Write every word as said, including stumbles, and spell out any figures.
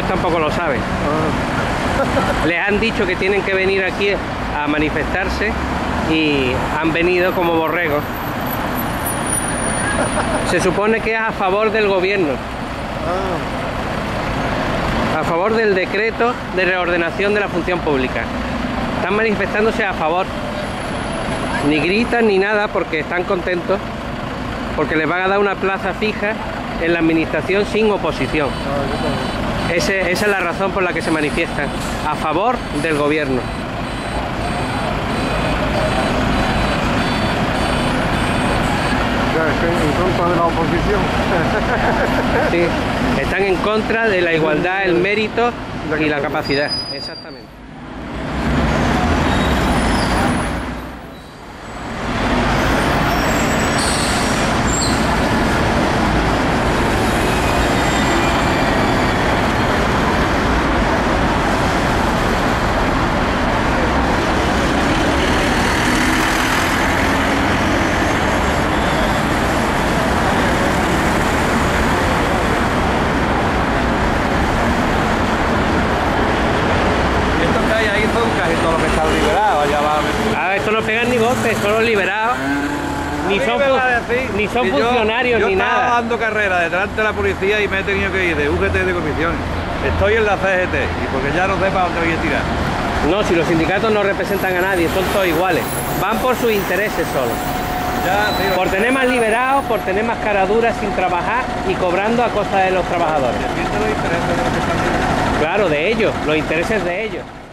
tampoco lo saben. Ah. Les han dicho que tienen que venir aquí a manifestarse y han venido como borregos. Se supone que es a favor del gobierno. Ah. A favor del decreto de reordenación de la función pública. Están manifestándose a favor. Ni gritan ni nada porque están contentos, porque les van a dar una plaza fija en la administración sin oposición. Ah, Ese, esa es la razón por la que se manifiestan, a favor del gobierno. Ya, es que en contra de la oposición. Sí, están en contra de la igualdad, el mérito y la capacidad. Exactamente. Casi todo lo que está liberado, allá va. A ver, esto no pegan ni golpes, son los liberados. Ni son, decir, ni son si funcionarios yo, ni yo nada. Yo estaba dando carrera detrás de la policía y me he tenido que ir de U G T de comisiones. Estoy en la C G T y porque ya no sé para dónde voy a tirar. No, si los sindicatos no representan a nadie, son todos iguales. Van por sus intereses solo. Ya, sí, Por tener más liberados, por tener más caraduras sin trabajar y cobrando a costa de los trabajadores. Defiende los intereses de los que están liberados. Claro, de ellos, los intereses de ellos.